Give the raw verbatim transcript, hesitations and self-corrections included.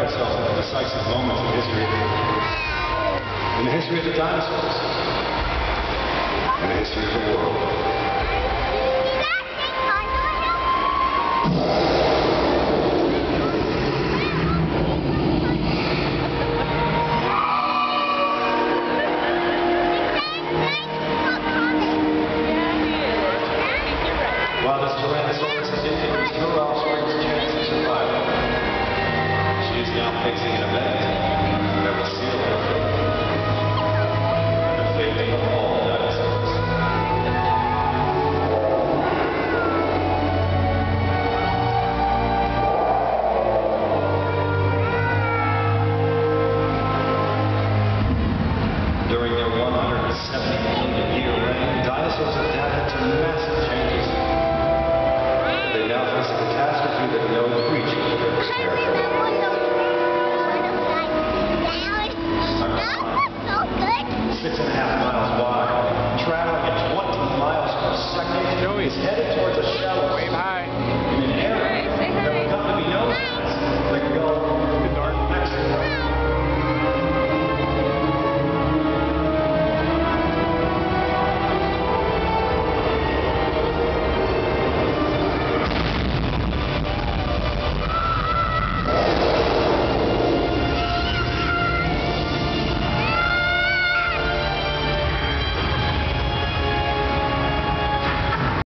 ourselves at decisive moments in history. In the history of the dinosaurs. In the history of the world. While this Tyrannosaurus is injured, her offspring's chance of survival. She is now fixing an event that will seal her fate. The fate of all dinosaurs. During their one hundred seventy million year reign, dinosaurs adapted to massive changes. They now face a catastrophe that no creature